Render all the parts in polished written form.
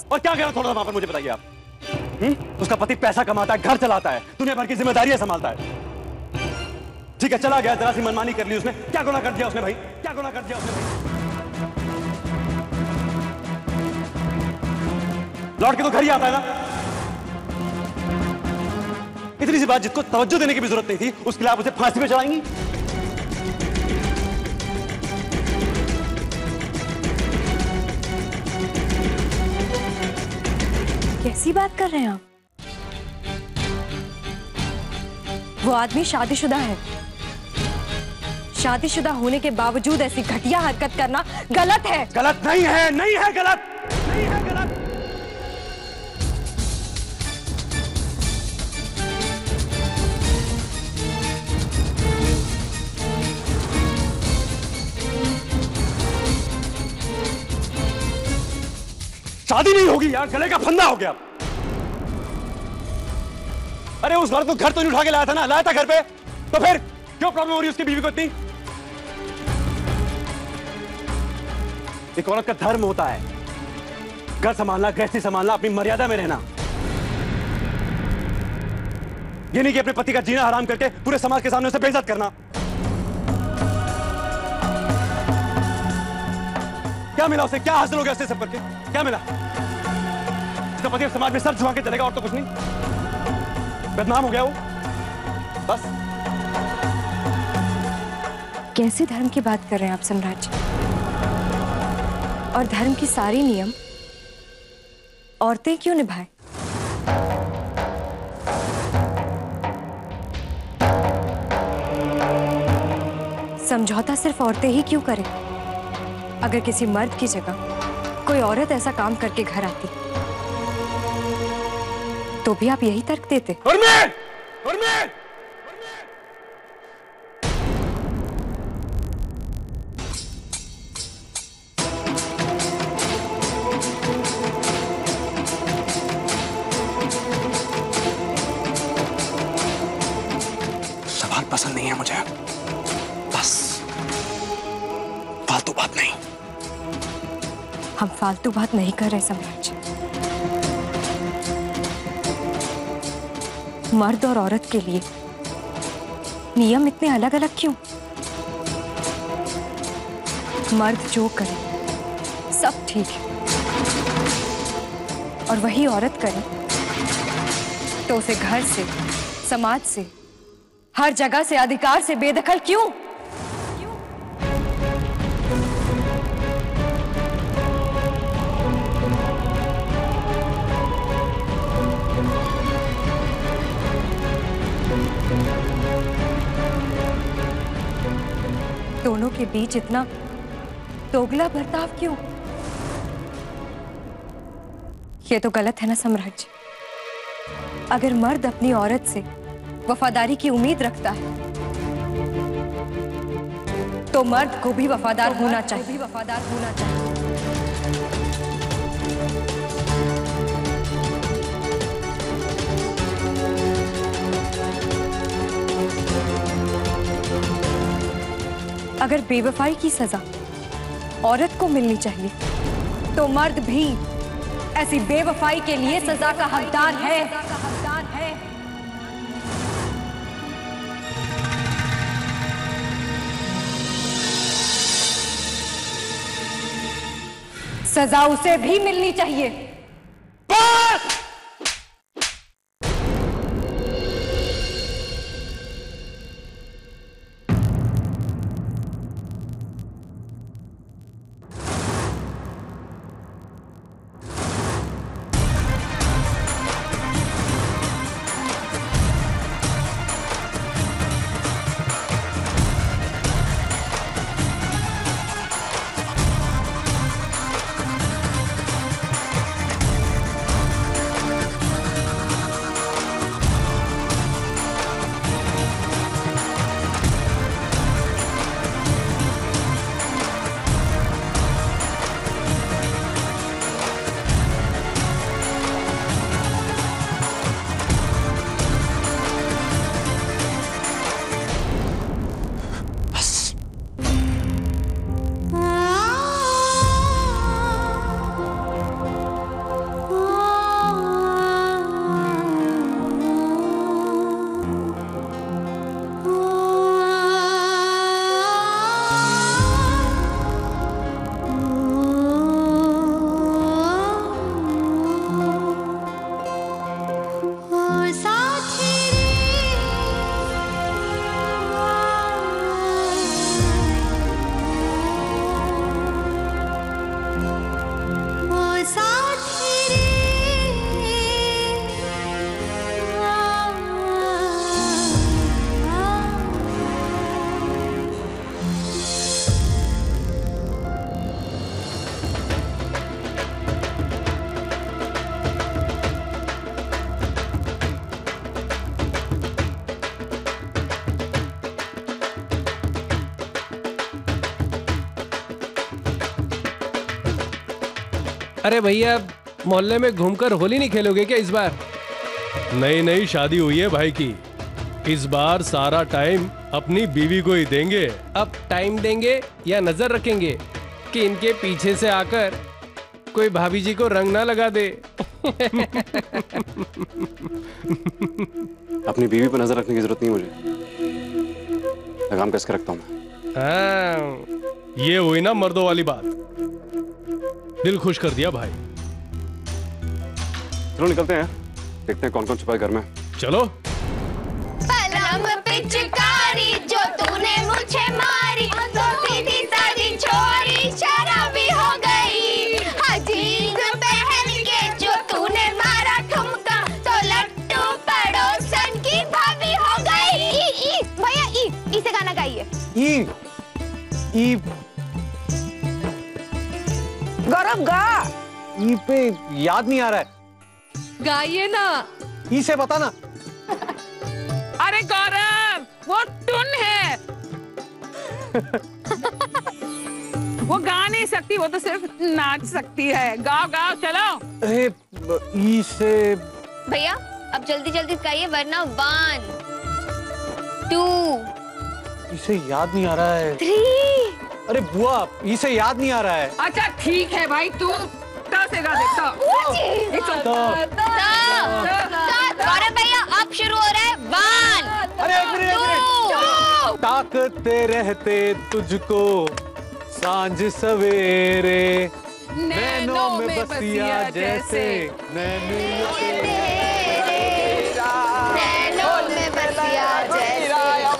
और क्या करा थोड़ा सा वहां पर, मुझे बताइए आप। उसका पति पैसा कमाता है, घर चलाता है, दुनिया भर की जिम्मेदारियां संभालता है। ठीक है, चला गया, जरा सी मनमानी कर ली उसने। क्या गुनाह कर दिया उसने भाई? क्या गुनाह कर दिया उसने भाई? लौट के तो घर ही आता है ना। इतनी सी बात जिसको तवज्जो देने की भी जरूरत नहीं थी, उसके लिए आप उसे फांसी पे चढ़ाएंगी? कैसी बात कर रहे हैं आप? वो आदमी शादीशुदा है। शादीशुदा होने के बावजूद ऐसी घटिया हरकत करना गलत है। गलत नहीं है, नहीं है गलत, नहीं है गलत। शादी नहीं होगी यार, गले का फंदा हो गया। अरे उस मर्द को घर तो नहीं उठा के लाया था ना? लाया था घर पे, तो फिर क्यों प्रॉब्लम हो रही है उसकी बीवी को इतनी? एक औरत का धर्म होता है घर संभालना, गृहस्थी संभालना, अपनी मर्यादा में रहना। ये नहीं कि अपने पति का जीना हराम करके पूरे समाज के सामने उसे बेइज्जत करना। क्या मिला उसे? क्या हासिल हो गया उससे सब करके? क्या मिला? उसका पति समाज में सर झुका के चलेगा और तो कुछ नहीं, बदनाम हो गया वो बस। कैसे धर्म की बात कर रहे हैं आप सम्राट जी? और धर्म की सारी नियम औरतें क्यों निभाएं? समझौता सिर्फ औरतें ही क्यों करें? अगर किसी मर्द की जगह कोई औरत ऐसा काम करके घर आती तो भी आप यही तर्क देते? और मैं सवाल पसंद नहीं है मुझे, बस फालतू बात नहीं। हम फालतू बात नहीं कर रहे सम्राट जी। मर्द और औरत के लिए नियम इतने अलग अलग क्यों? मर्द जो करे सब ठीक है, और वही औरत करे तो उसे घर से, समाज से, हर जगह से, अधिकार से बेदखल क्यों? दोनों के बीच इतना दोगला बर्ताव क्यों? ये तो गलत है ना सम्राट जी। अगर मर्द अपनी औरत से वफादारी की उम्मीद रखता है तो मर्द को भी वफादार होना चाहिए। अगर बेवफाई की सजा औरत को मिलनी चाहिए तो मर्द भी ऐसी बेवफाई के लिए सजा का हकदार है। सजा उसे भी मिलनी चाहिए। बस! अरे भैया, मोहल्ले में घूमकर होली नहीं खेलोगे क्या इस बार? नई नई शादी हुई है भाई की, इस बार सारा टाइम अपनी बीवी को ही देंगे। अब टाइम देंगे या नजर रखेंगे कि इनके पीछे से आकर कोई भाभी जी को रंग ना लगा दे। अपनी बीवी पर नजर रखने की जरूरत नहीं मुझे, लगाम कस के रखता हूं मैं। हाँ, ये हुई ना मर्दों वाली बात। दिल खुश कर दिया भाई। चलो निकलते हैं, देखते हैं कौन कौन छुपा है घर में। चलो। पलंग पिचकारी जो तूने मुझे मारी, तो सीधी सादी छोरी शराबी हो गई। अजीज पहन के जो तूने मारा ठुमका, तो लट्टू पड़ोसन की भाभी हो गई। ई भैया, ई से गाना गाइए। ई गौरव गा। ई पे याद नहीं आ रहा है, गाइए ना। ई से बता ना। अरे गौरव, वो टुन है। वो गा नहीं सकती, वो तो सिर्फ नाच सकती है। गाओ गाओ चलो। अरे ई से भैया अब जल्दी जल्दी गाइए, वरना 1 2 इसे याद नहीं आ रहा है। 3। अरे बुआ, इसे याद नहीं आ रहा है। अच्छा ठीक है भाई, तू ता से गा दे। गौरव भैया अब शुरू हो रहा है 1 अरे एक मिनट। ताकते रहते तुझको सांझ सवेरे, नैनों में बसिया जैसे नैनों में बसिया जैसे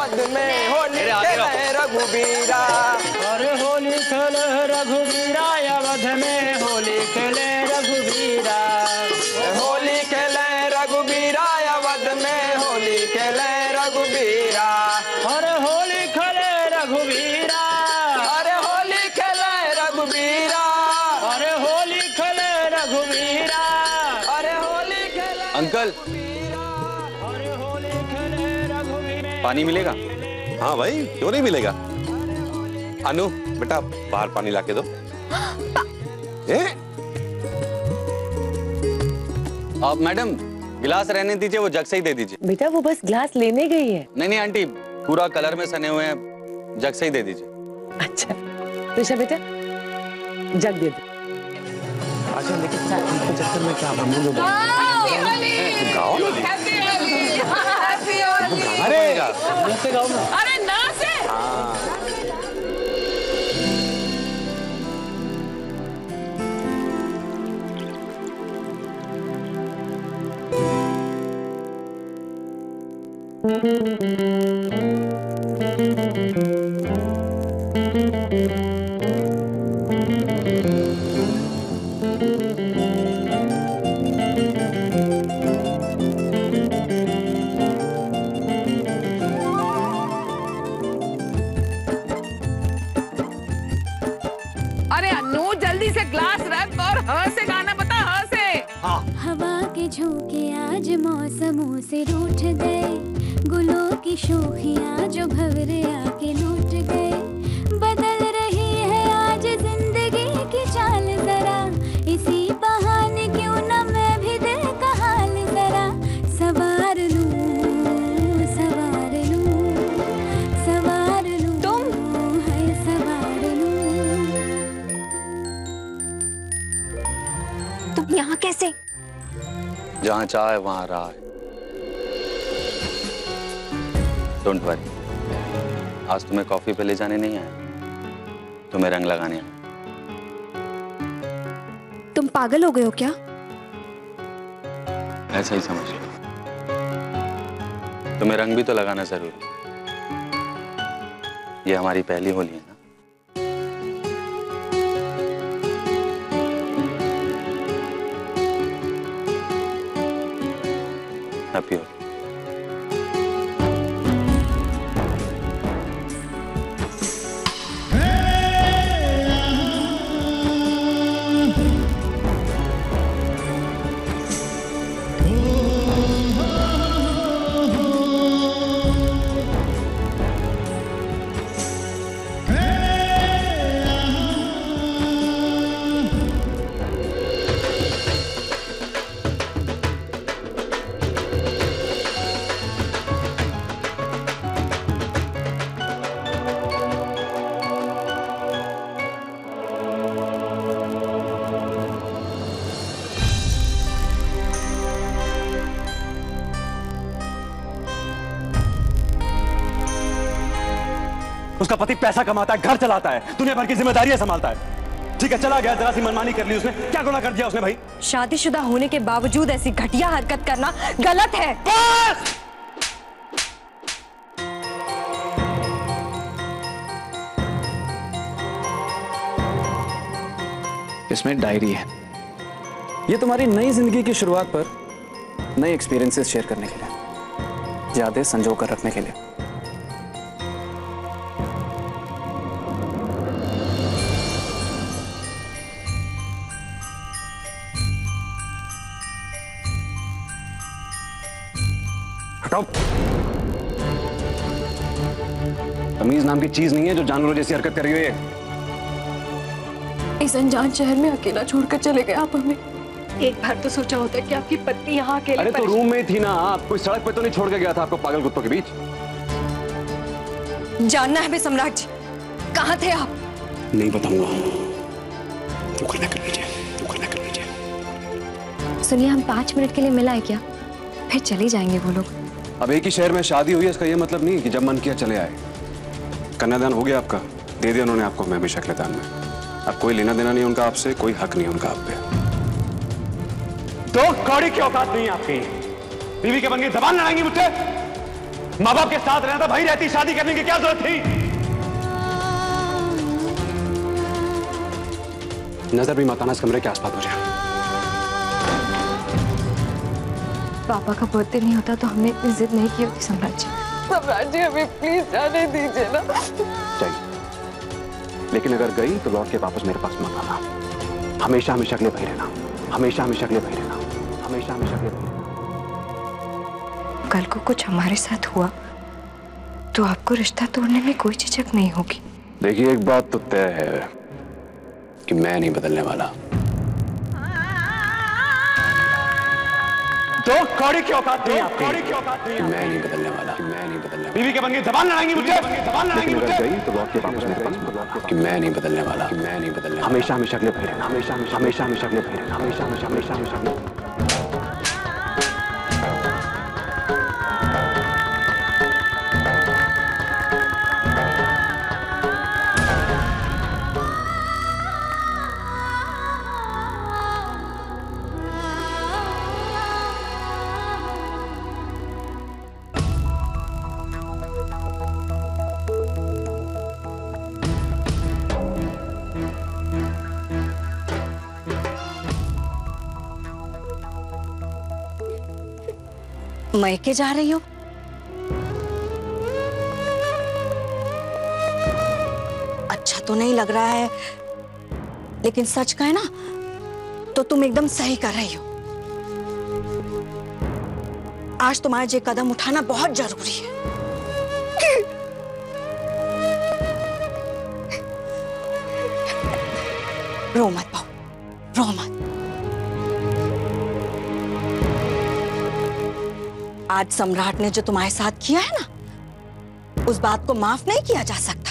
रघुबीरा। अरे होली खेले रघुबीरा, अवध में होली खेले रघुबीरा। होली खेले रघुबीरा, अवध में होली खेले रघुबीरा। अरे होली खेले रघुबीरा, अरे होली खेले रघुबीरा, अरे होली खेले रघुबीरा, अरे होली खेले। अंकल, अरे होली खेले रघुबीरा। पानी मिलेगा? हाँ भाई, क्यों नहीं मिलेगा। अनु बेटा, बाहर पानी लाके दो। आप मैडम गिलास रहने दीजिए, वो जग से ही दे दीजिए। बेटा वो बस ग्लास लेने गई है। नहीं नहीं आंटी, पूरा कलर में सने हुए हैं, जग से ही दे दीजिए। अच्छा ऋषा बेटा, जग दे दो। अच्छा लेकिन चक्कर में क्या बनूंगा? गाओ ना। अरे कैसे गाओ ना? अरे ना से। अरे अन्नू जल्दी से ग्लास रख और ह से गाना बता, ह से। हवा के झोंके आज मौसमों से रूठ गए, गुलों की शोखियां जो भंवरे आके लूट गए। बदल रही है आज जिंदगी की चाल जरा, इसी बहाने क्यों न मैं भी दिल का हाल जरा सवार लूं, सवार लूं, सवार लूं। तुम है सवार लूं। तुम यहाँ कैसे? जहाँ चाहे वहाँ रहा है। डोंट वरी, आज तुम्हें कॉफी पे ले जाने नहीं आया, तुम्हें रंग लगाने आया। तुम पागल हो गए हो क्या? ऐसा ही समझ लो। तुम्हें रंग भी तो लगाना जरूरी है, ये हमारी पहली होली है ना। हैप्पी होली। उसका पति पैसा कमाता है, घर चलाता है, दुनिया भर की जिम्मेदारियां संभालता है। ठीक है, चला गया, जरा सी मनमानी कर ली उसने। क्या गुनाह कर दिया उसने भाई? शादीशुदा होने के बावजूद ऐसी घटिया हरकत करना गलत है। बस! इसमें डायरी है। ये तुम्हारी नई जिंदगी की शुरुआत पर नए एक्सपीरियंसेस शेयर करने के लिए, यादें संजो कर रखने के लिए। हटाओ। तमीज नाम की चीज नहीं है जो जानवरों जैसी हरकत कर रही हो ये। इस अनजान शहर में अकेला छोड़कर चले गए आप हमें। एक बार तो सोचा होता कि आपकी पत्नी यहाँ अकेले। अरे तो रूम में थी ना आप, कोई सड़क पे तो नहीं छोड़ के गया था आपको पागल कुत्तों के बीच? जानना है सम्राट जी, कहाँ थे आप? नहीं बताऊंगा। वो करना कर लीजिए, वो करना कर लीजिए। सुनिए, हम 5 मिनट के लिए मिला है क्या? फिर चले जाएंगे वो लोग। अब एक ही शहर में शादी हुई है, इसका ये मतलब नहीं कि जब मन किया चले आए। कन्यादान हो गया आपका, दे दिया उन्होंने आपको हमें शक्लदान में। अब कोई लेना देना नहीं उनका आपसे, कोई हक नहीं उनका आप पे। दो कौड़ी की औकात नहीं आपकी। बीवी के बन के जबान लड़ाएंगी मुझसे? माँ बाप के साथ रहना था भाई, रहती शादी करने की क्या जरूरत थी? नजर भी मत आना इस कमरे के आसपास मुझे। पापा का बर्थडे नहीं होता तो हमने इतनी जिद नहीं की होती सम्राट जी। सम्राट जी हमें प्लीज जाने दीजिए ना। चाहिए, लेकिन अगर गई तो लौट के वापस मेरे पास मत आना। हमेशा हमेशा के लिए वही रहना, हमेशा हमेशा के लिए वही रहना, हमेशा हमेशा के लिए वही रहना। कल को कुछ हमारे साथ हुआ तो आपको रिश्ता तोड़ने में कोई झिझक नहीं होगी। देखिए, एक बात तो तय है कि मैं नहीं बदलने वाला। दो कौड़ी की औकात नहीं आपकी। मैं नहीं बदलने वाला, मैं नहीं बदलने वाला। बीवी के बन के जबान लड़ाएंगी मुझे, जबान लड़ाएंगी मुझे। गई तो लौट के वापस मेरे पास मत आना कि मैं नहीं बदलने वाला, मैं नहीं बदलने। हमेशा हमेशा के लिए वही रहना, हमेशा हमेशा हमेशा हमेशा के लिए वही रहना, हमेशा हमेशा हमेशा हमेशा के लिए। मैके जा रही हो? अच्छा तो नहीं लग रहा है, लेकिन सच कहे ना तो तुम एकदम सही कर रही हो। आज तुम्हारा ये कदम उठाना बहुत जरूरी है। रो मत बहू, रो मत। आज सम्राट ने जो तुम्हारे साथ किया है ना, उस बात को माफ नहीं किया जा सकता।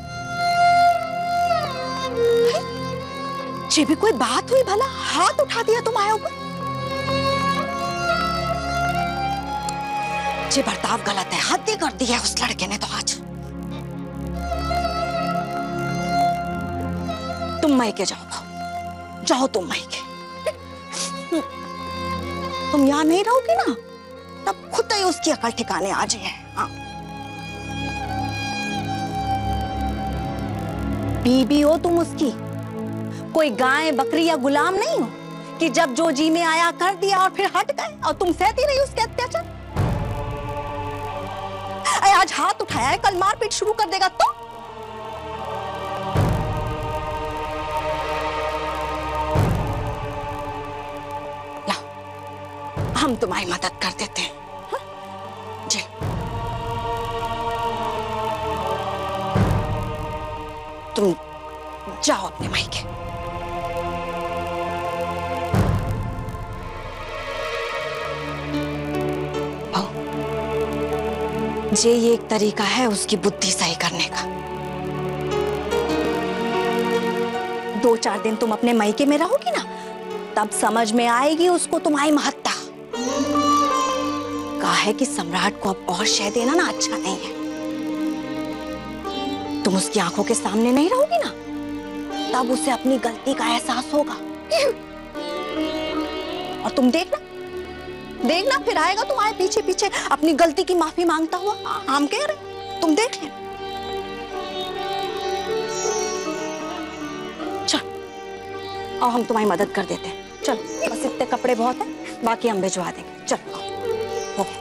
ये भी कोई बात हुई भला? हाथ उठा दिया तुम्हारे ऊपर। ये बर्ताव गलत है, हद ही कर दी है उस लड़के ने तो आज। तुम मायके जाओ, जाओ तुम मायके। तुम यहां नहीं रहोगी ना, तब खुद ही उसकी अकल ठिकाने आ जाए। हाँ। बीबी हो तुम उसकी, कोई गाय बकरी या गुलाम नहीं हो कि जब जो जी में आया कर दिया और फिर हट गए और तुम सहती रही उसके अत्याचार। आज हाथ उठाया है, कल मारपीट शुरू कर देगा तो? हम तुम्हारी मदद कर देते हैं। हाँ? जी तुम जाओ अपने मायके। ये एक तरीका है उसकी बुद्धि सही करने का। 2-4 दिन तुम अपने मायके में रहोगी ना, तब समझ में आएगी उसको तुम्हारी महत्ता। कहा है कि सम्राट को अब और शय देना ना अच्छा नहीं है। तुम उसकी आंखों के सामने नहीं रहोगी ना, तब उसे अपनी गलती का एहसास होगा। और तुम देखना देखना, फिर आएगा तुम्हारे पीछे पीछे अपनी गलती की माफी मांगता हुआ। हम कह रहे, तुम देख लेना। चल, और हम तुम्हारी मदद कर देते हैं। चलो, बस इतने कपड़े बहुत हैं, बाकी हम भिजवा देंगे। चलो, हो गया।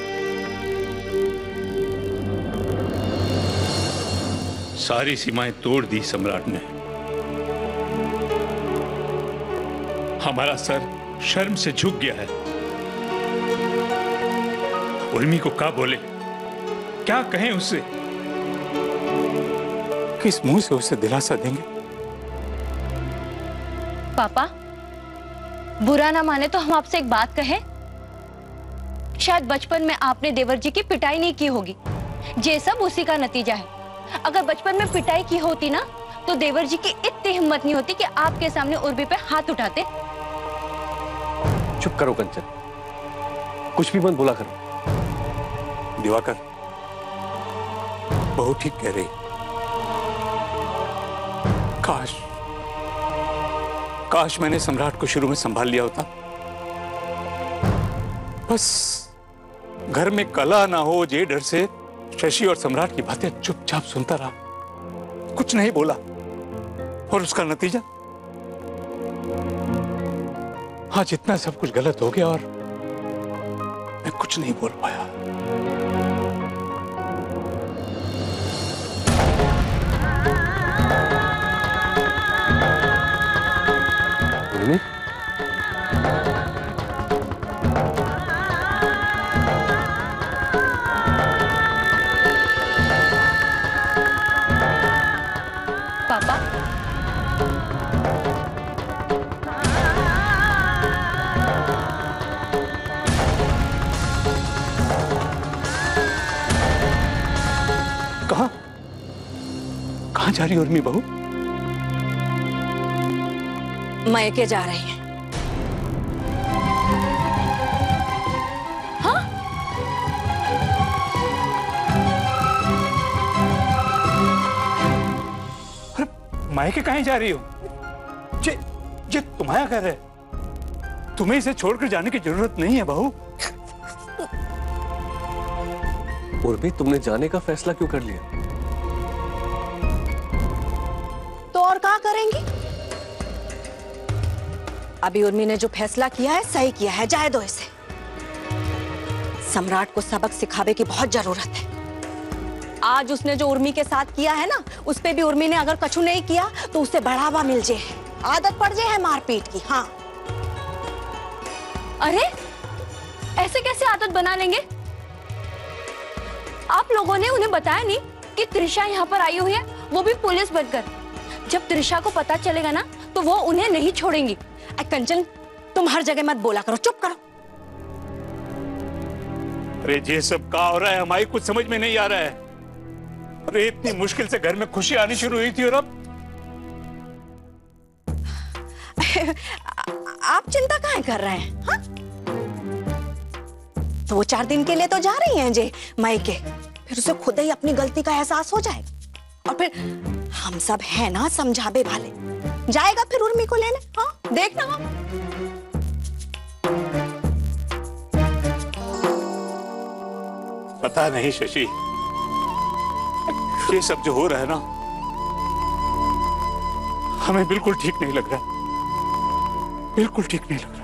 सारी सीमाएं तोड़ दी सम्राट ने। हमारा सर शर्म से झुक गया है। उर्मी को क्या बोले, क्या कहें उससे? किस मुंह से उसे दिलासा देंगे? पापा, बुरा ना माने तो हम आपसे एक बात कहें। शायद बचपन में आपने देवर जी की पिटाई नहीं की होगी, ये सब उसी का नतीजा है। अगर बचपन में पिटाई की होती ना, तो देवर जी की इतनी हिम्मत नहीं होती कि आपके सामने उर्मी पे हाथ उठाते। चुप करो कंचन, कुछ भी मत बोला करो। दिवाकर, बहू ठीक कह रही। काश मैंने सम्राट को शुरू में संभाल लिया होता। बस घर में कला ना हो, ये डर से शशि और सम्राट की बातें चुपचाप सुनता रहा, कुछ नहीं बोला। और उसका नतीजा आज इतना सब कुछ गलत हो गया और मैं कुछ नहीं बोल पाया। पापा, कहां जा रही उर्मी बहू? मायके जा रही है। हाँ? मायके कहीं जा रही हो? ये तुम्हारा घर है, तुम्हें इसे छोड़कर जाने की जरूरत नहीं है बहू। उर्मी, तुमने जाने का फैसला क्यों कर लिया? तो और क्या करेंगी? अभी उर्मी ने जो फैसला किया है सही किया है, जाए दो इसे। सम्राट को सबक सिखावे की बहुत जरूरत है। आज उसने जो उर्मी के साथ किया है ना, उस पे भी उर्मी ने अगर कछु नहीं किया तो उसे बढ़ावा मिल जाए, आदत पड़ जाए है मारपीट की। हाँ। अरे ऐसे कैसे आदत बना लेंगे? आप लोगों ने उन्हें बताया नहीं कि त्रिशा यहाँ पर आई हुई है, वो भी पुलिस बनकर। जब त्रिशा को पता चलेगा ना, तो वो उन्हें नहीं छोड़ेंगी। कंचन, तुम हर जगह मत बोला करो, चुप करो। अरे ये सब क्या हो रहा है? हमारी कुछ समझ में नहीं आ रहा है। अरे इतनी मुश्किल से घर में खुशी आनी शुरू हुई थी और अब आप चिंता काहे कर रहे हैं? हाँ? तो वो 4 दिन के लिए तो जा रही हैं जे मायके, फिर उसे खुद ही अपनी गलती का एहसास हो जाएगा। और फिर हम सब है ना समझावे वाले, जाएगा फिर उर्मी को लेने। हाँ, देखना। पता नहीं शशि, ये सब जो हो रहा है ना, हमें बिल्कुल ठीक नहीं लग रहा, बिल्कुल ठीक नहीं लग रहा।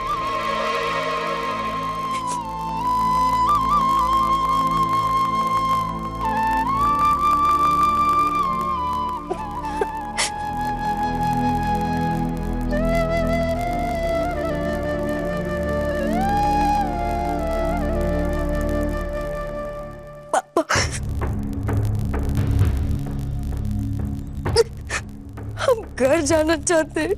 घर जाना चाहते हैं।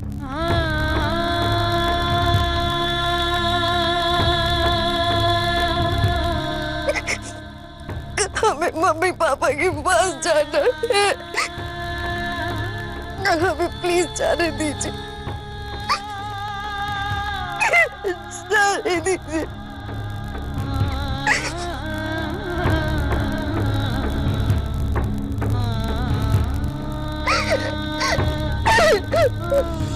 हमें मम्मी पापा के पास जाना है। हमें प्लीज जाने दीजिए, जाने दीजिए। है